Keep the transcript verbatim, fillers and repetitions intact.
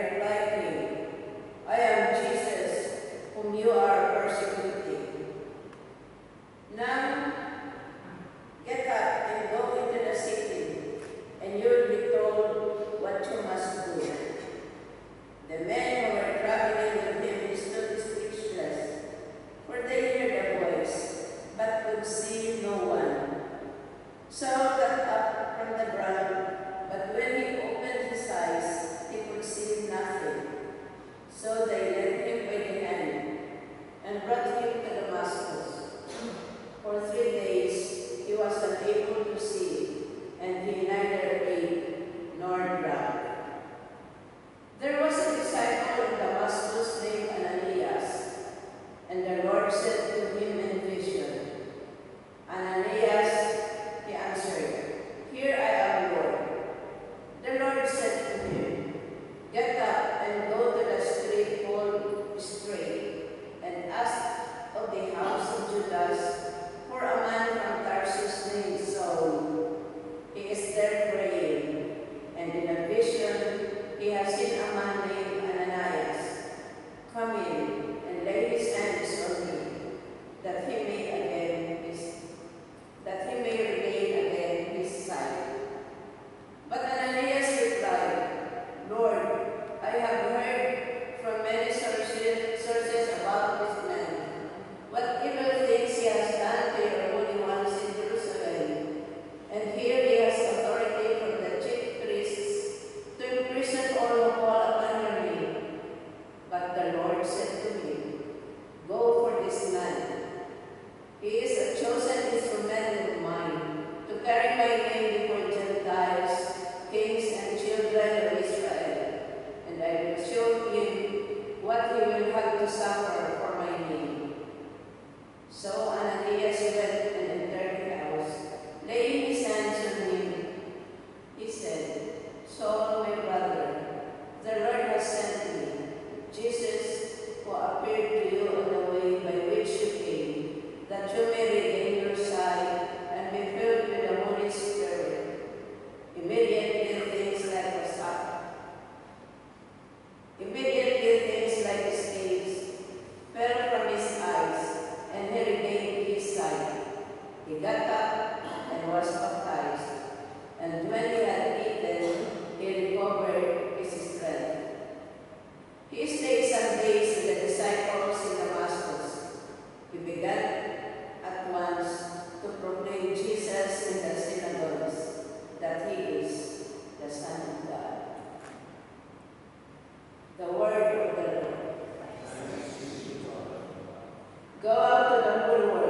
replied him, I am Jesus, whom you are persecuting. Now, get up and go into the city, and you will be told what you must do. The men who were traveling with him stood speechless, for they heard a voice, but could see no one. Saul got up from the ground, but when he opened his eyes, he could see nothing. So they led him by the hand and brought him to Damascus. For three days he was unable to see, and he neither ate nor drank. There was a disciple in Damascus named Ananias, and the Lord said to him in vision, Ananias, he answered, Here I am, Lord. The Lord said to him, Get up and go to the street called Straight, and ask of the house of Judas for a man from Tarsus named Saul. He is there praying, and in a vision he has seen a man named Ananias come in and lay his hands on him, that he may again his, that he may regain again his sight. But Ananias replied, Lord, I have heard from many sources, sources about this man, what evil things he has done to your holy ones in Jerusalem. And here he has authority from the chief priests to imprison all who call upon your name. But the Lord said to him, Go for this man. He is a chosen instrument of mine to carry my name before Gentiles, kings, and children of Israel. And I will show him what he will have to suffer for my name. So Ananias went and entered the house, laying his hands on him. He said, Saul, my brother, the Lord has sent me, Jesus, who appeared to you on the way by which you came, that you may regain your sight and be filled with the Holy Spirit. Immediately things like a sock. Immediately things like scales fell from his eyes, and he regained his sight. He got up and was baptized, and when he had eaten, he recovered his strength. He stayed some days with the disciples in Damascus. He began at once to proclaim Jesus in the synagogues, that he is the Son of God. The word of the Lord. Go out to the whole world